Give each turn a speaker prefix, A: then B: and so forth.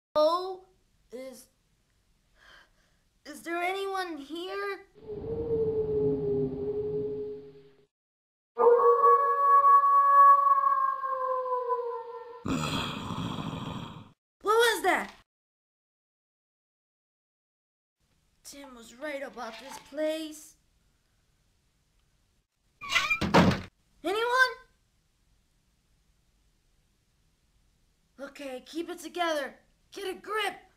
A: Oh, is there anyone here? What was that? Tim was right about this place. Anyone? Okay, keep it together. Get a grip.